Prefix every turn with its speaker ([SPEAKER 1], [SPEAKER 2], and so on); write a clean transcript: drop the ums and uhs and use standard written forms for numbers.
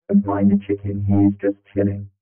[SPEAKER 1] Don't mind the chicken, he is just chilling.